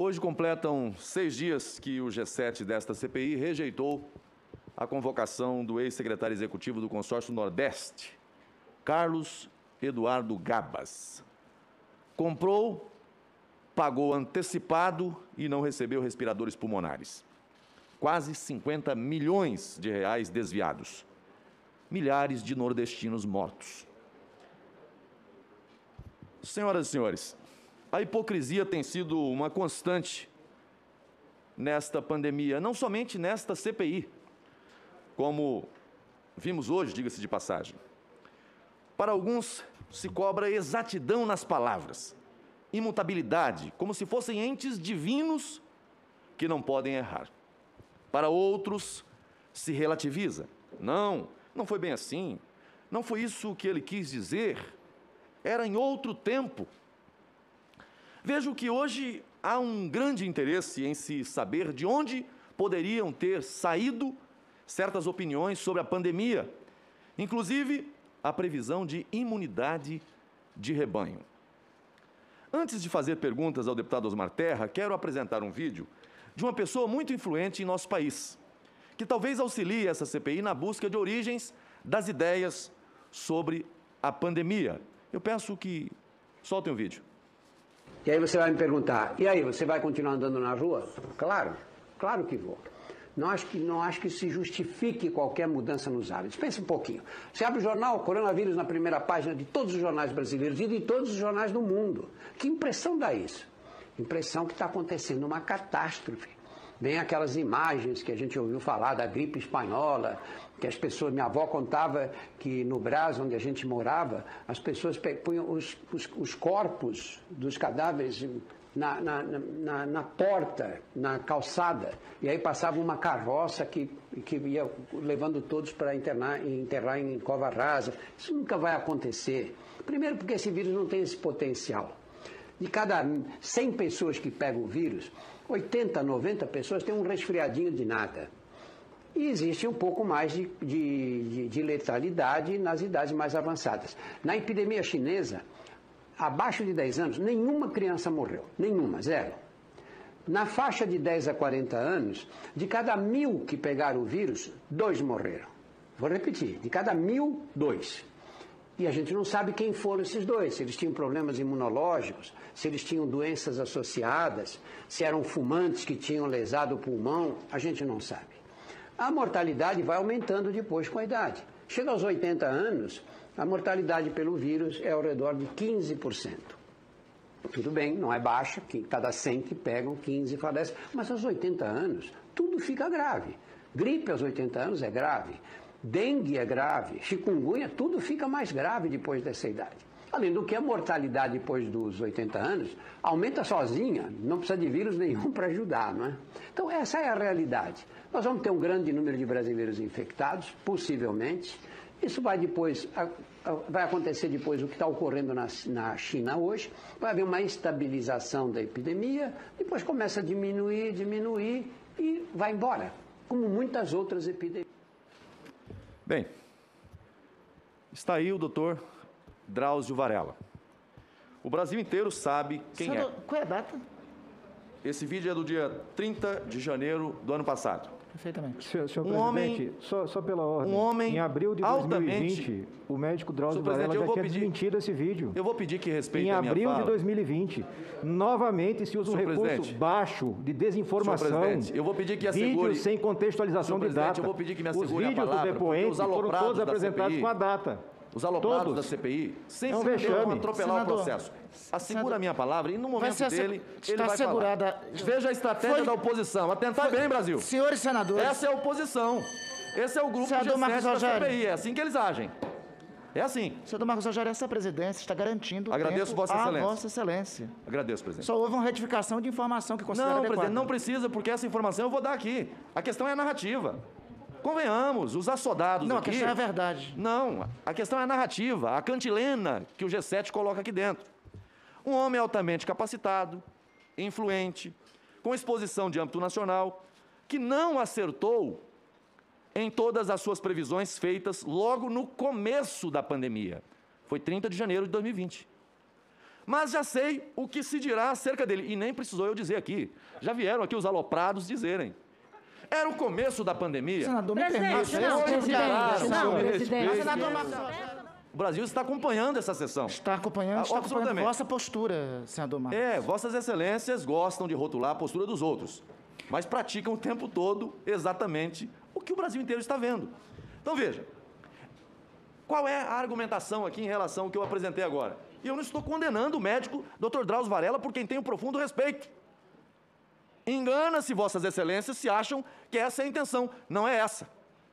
Hoje completam 6 dias que o G7 desta CPI rejeitou a convocação do ex-secretário executivo do Consórcio Nordeste, Carlos Eduardo Gabas. Comprou, pagou antecipado e não recebeu respiradores pulmonares. Quase 50 milhões de reais desviados. Milhares de nordestinos mortos. Senhoras e senhores, a hipocrisia tem sido uma constante nesta pandemia, não somente nesta CPI, como vimos hoje, diga-se de passagem. Para alguns, se cobra exatidão nas palavras, imutabilidade, como se fossem entes divinos que não podem errar. Para outros, se relativiza. Não foi bem assim. Não foi isso que ele quis dizer. Era em outro tempo. Vejo que hoje há um grande interesse em se saber de onde poderiam ter saído certas opiniões sobre a pandemia, inclusive a previsão de imunidade de rebanho. Antes de fazer perguntas ao deputado Osmar Terra, quero apresentar um vídeo de uma pessoa muito influente em nosso país, que talvez auxilie essa CPI na busca de origens das ideias sobre a pandemia. Eu peço que soltem o vídeo. E aí você vai me perguntar, e aí, você vai continuar andando na rua? Claro, claro que vou. Não acho que se justifique qualquer mudança nos hábitos. Pensa um pouquinho. Você abre o jornal, coronavírus na primeira página de todos os jornais brasileiros e de todos os jornais do mundo. Que impressão dá isso? Impressão que está acontecendo uma catástrofe. Vem aquelas imagens que a gente ouviu falar da gripe espanhola, que as pessoas, minha avó contava que no Brás, onde a gente morava, as pessoas punham os corpos dos cadáveres na porta, na calçada, e aí passava uma carroça que ia levando todos para enterrar em cova rasa. Isso nunca vai acontecer. Primeiro porque esse vírus não tem esse potencial. De cada 100 pessoas que pegam o vírus, 80, 90 pessoas têm um resfriadinho de nada. E existe um pouco mais de letalidade nas idades mais avançadas. Na epidemia chinesa, abaixo de 10 anos, nenhuma criança morreu. Nenhuma, zero. Na faixa de 10 a 40 anos, de cada 1.000 que pegaram o vírus, 2 morreram. Vou repetir, de cada 1.000, 2. E a gente não sabe quem foram esses 2, se eles tinham problemas imunológicos, se eles tinham doenças associadas, se eram fumantes que tinham lesado o pulmão, a gente não sabe. A mortalidade vai aumentando depois com a idade. Chega aos 80 anos, a mortalidade pelo vírus é ao redor de 15%. Tudo bem, não é baixa, cada 100 que pegam, 15 falecem, mas aos 80 anos tudo fica grave. Gripe aos 80 anos é grave. Dengue é grave, chikungunya, tudo fica mais grave depois dessa idade. Além do que a mortalidade depois dos 80 anos aumenta sozinha, não precisa de vírus nenhum para ajudar, não é? Então essa é a realidade. Nós vamos ter um grande número de brasileiros infectados, possivelmente. Isso vai acontecer depois o que está ocorrendo na China hoje. Vai haver uma estabilização da epidemia, depois começa a diminuir e vai embora, como muitas outras epidemias. Bem, está aí o doutor Drauzio Varella. O Brasil inteiro sabe quem é. Qual é a data? Esse vídeo é do dia 30 de janeiro do ano passado. Perfeitamente. Senhor presidente, só pela ordem. Um homem em abril de 2020, o médico Drauzio Varella já tinha desmentido esse vídeo. Eu vou pedir que respeite a minha fala. Em abril de 2020, novamente se usa um recurso baixo de desinformação. Eu vou pedir que assegure... Vídeos sem contextualização de data. Eu vou pedir que me assegure a palavra. Os vídeos do depoente foram todos apresentados com a data. Os aloprados da CPI sempre tentam atropelar o processo. Assegura a minha palavra e no momento dele, ele vai falar. Veja a estratégia da oposição. Atentar bem, Brasil. Senhores senadores... Essa é a oposição. Esse é o grupo G7 da CPI. É assim que eles agem. É assim. Senador Marcos Rogério, essa presidência está garantindo Agradeço Vossa Excelência. Vossa Excelência. Agradeço, presidente. Só houve uma retificação de informação que considera adequada. Não, presidente, não precisa, porque essa informação eu vou dar aqui. A questão é a narrativa. Convenhamos, os assodados aqui... Não, a questão é a verdade. Não, a questão é a narrativa, a cantilena que o G7 coloca aqui dentro. Um homem altamente capacitado, influente, com exposição de âmbito nacional, que não acertou em todas as suas previsões feitas logo no começo da pandemia. Foi 30 de janeiro de 2020. Mas já sei o que se dirá acerca dele. E nem precisou eu dizer aqui. Já vieram aqui os aloprados dizerem. Era o começo da pandemia. Senador, me Presidente, permite. não, presidente, não, presidente. Senador, O Brasil está acompanhando essa sessão. está acompanhando Absolutamente. vossa postura, senador Marcos. Vossas excelências gostam de rotular a postura dos outros, mas praticam o tempo todo exatamente o que o Brasil inteiro está vendo. Então, veja, qual é a argumentação aqui em relação ao que eu apresentei agora? E eu não estou condenando o médico Dr. Drauzio Varella, por quem tenho profundo respeito. Engana-se vossas excelências se acham que essa é a intenção. Não é essa.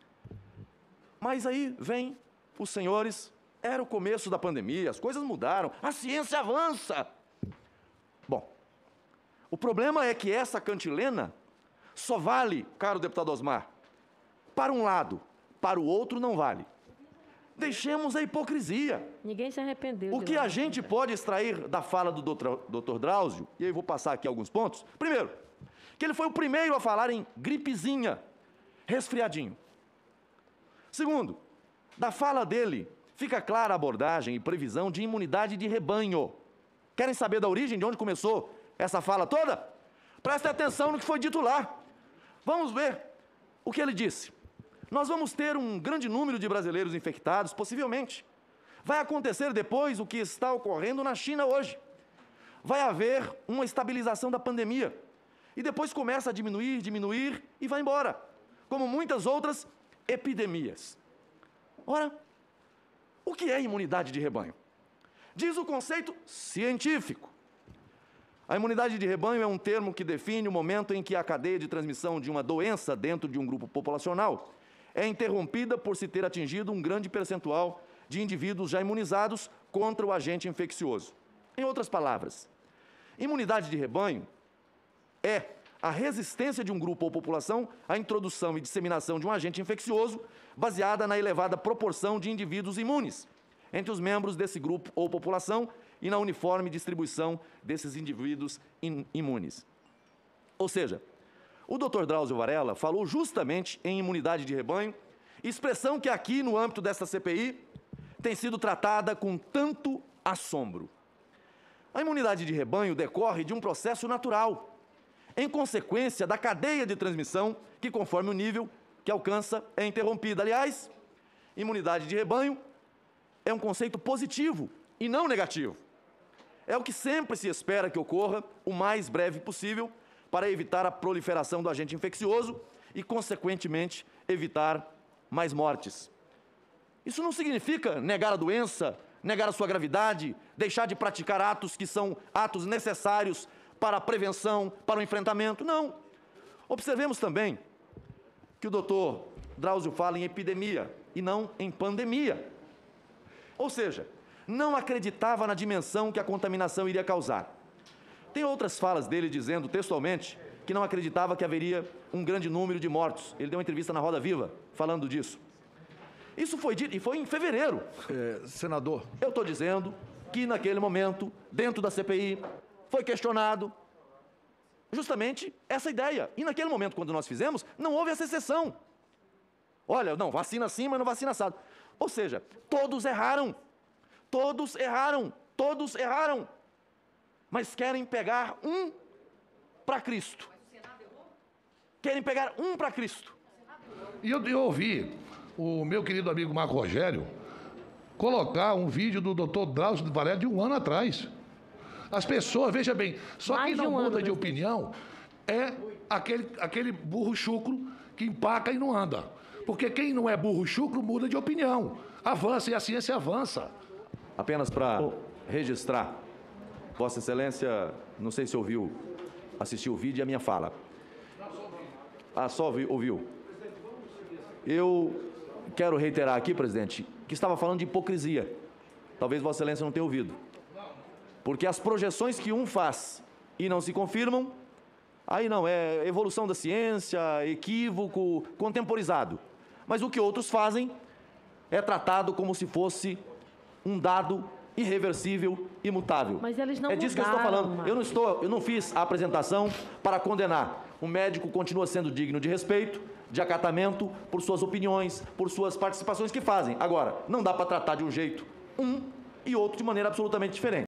Mas aí vem os senhores, era o começo da pandemia, as coisas mudaram, a ciência avança. Bom, o problema é que essa cantilena só vale, caro deputado Osmar, para um lado, para o outro não vale. Deixemos a hipocrisia. Ninguém se arrependeu. O que a gente pode extrair da fala do Dr. Drauzio, e aí vou passar aqui alguns pontos. Primeiro, que ele foi o primeiro a falar em gripezinha, resfriadinho. Segundo, da fala dele, fica clara a abordagem e previsão de imunidade de rebanho. Querem saber da origem, de onde começou essa fala toda? Prestem atenção no que foi dito lá. Vamos ver o que ele disse. Nós vamos ter um grande número de brasileiros infectados, possivelmente. Vai acontecer depois o que está ocorrendo na China hoje. Vai haver uma estabilização da pandemia. E depois começa a diminuir e vai embora. Como muitas outras epidemias. Ora, o que é imunidade de rebanho? Diz o conceito científico. A imunidade de rebanho é um termo que define o momento em que a cadeia de transmissão de uma doença dentro de um grupo populacional é interrompida por se ter atingido um grande percentual de indivíduos já imunizados contra o agente infeccioso. Em outras palavras, imunidade de rebanho é a resistência de um grupo ou população à introdução e disseminação de um agente infeccioso baseada na elevada proporção de indivíduos imunes entre os membros desse grupo ou população e na uniforme distribuição desses indivíduos imunes. Ou seja, o Dr. Drauzio Varella falou justamente em imunidade de rebanho, expressão que aqui no âmbito desta CPI tem sido tratada com tanto assombro. A imunidade de rebanho decorre de um processo natural, em consequência da cadeia de transmissão que, conforme o nível que alcança, é interrompida. Aliás, imunidade de rebanho é um conceito positivo e não negativo. É o que sempre se espera que ocorra o mais breve possível para evitar a proliferação do agente infeccioso e, consequentemente, evitar mais mortes. Isso não significa negar a doença, negar a sua gravidade, deixar de praticar atos que são atos necessários para a prevenção, para o enfrentamento. Não. Observemos também que o doutor Drauzio fala em epidemia e não em pandemia. Ou seja, não acreditava na dimensão que a contaminação iria causar. Tem outras falas dele dizendo textualmente que não acreditava que haveria um grande número de mortos. Ele deu uma entrevista na Roda Viva falando disso. Isso foi dito, e foi em fevereiro. Senador. Eu estou dizendo que naquele momento, dentro da CPI, foi questionado justamente essa ideia. E naquele momento, quando nós fizemos, não houve essa exceção. Olha, não, vacina sim, mas não vacina assado. Ou seja, todos erraram. Todos erraram. Todos erraram. Mas querem pegar um para Cristo. Querem pegar um para Cristo. E eu ouvi o meu querido amigo Marco Rogério colocar um vídeo do Dr. Drauzio Varella de um ano atrás. As pessoas, veja bem, só quem não muda de opinião é aquele burro chucro que empaca e não anda. Porque quem não é burro chucro muda de opinião. Avança e a ciência avança. Apenas para registrar, Vossa Excelência, não sei se ouviu, assistiu o vídeo e a minha fala. Só ouviu. Eu quero reiterar aqui, presidente, que estava falando de hipocrisia. Talvez Vossa Excelência não tenha ouvido. Porque as projeções que um faz e não se confirmam, aí não, é evolução da ciência, equívoco, contemporizado. Mas o que outros fazem é tratado como se fosse um dado irreversível, imutável. Mas eles não é disso que eu estou falando. Marcos. Eu não fiz a apresentação para condenar. O médico continua sendo digno de respeito, de acatamento, por suas opiniões, por suas participações que fazem. Agora, não dá para tratar de um jeito um e outro de maneira absolutamente diferente.